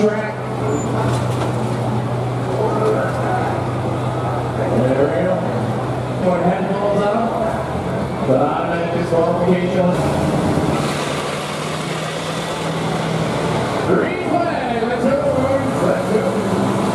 track. There we go. Put headphones on. The automatic disqualification. Green flag, let's go. Let's go.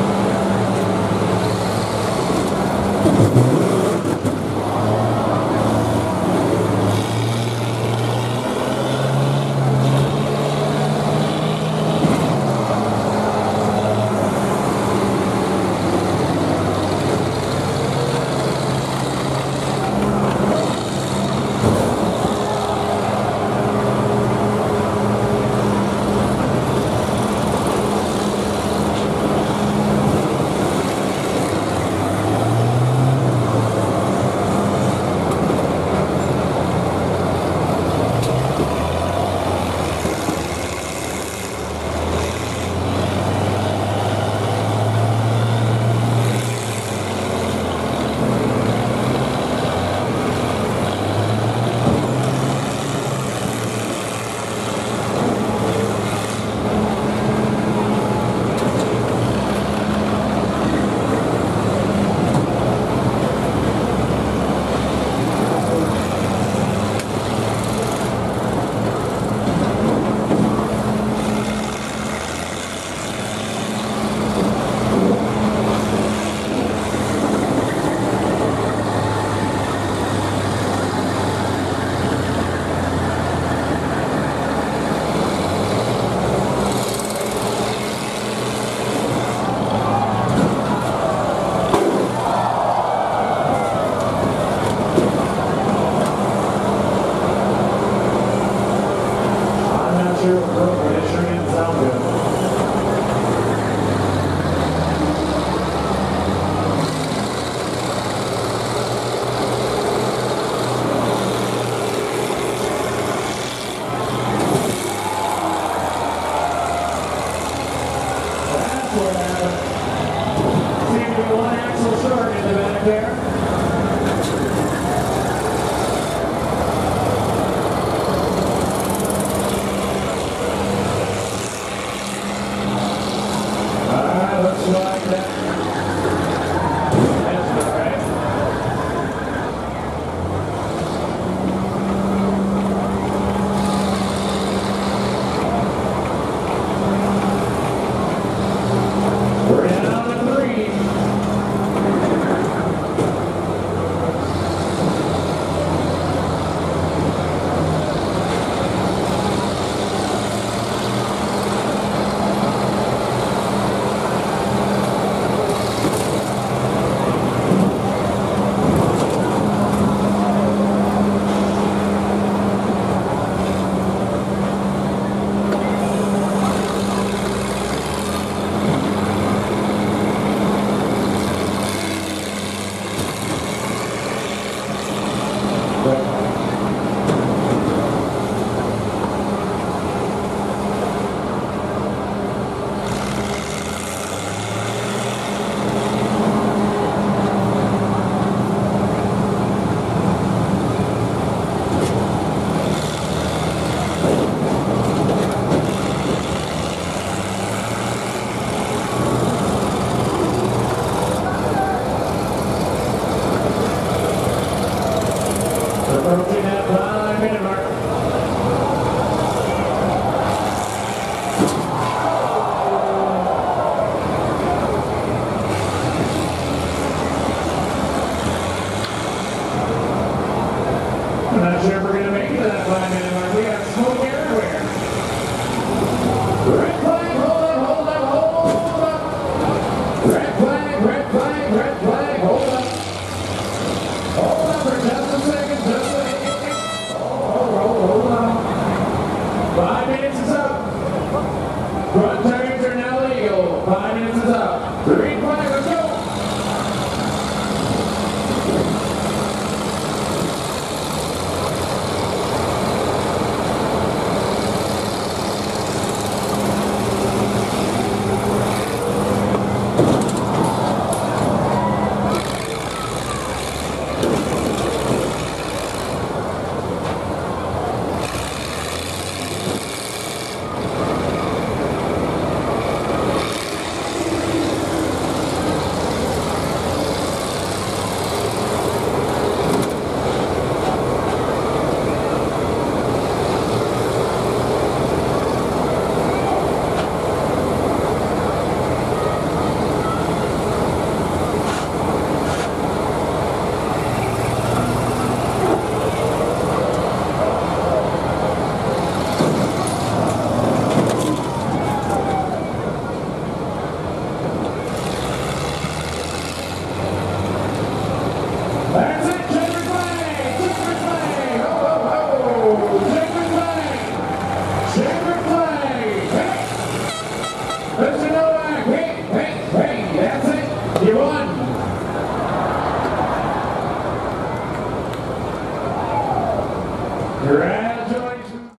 One axle short in the back there. Alright, looks like that. That's all right. We're down to 3. Approaching that 5-minute mark. I'm not sure if we're going to make it to that 5-minute mark. We got smoke everywhere. Red flag, hold up, hold up, hold up. Red flag, red flag, red flag, hold up. Hold up for just a second, just a second. Hold on. 5 minutes is up. Front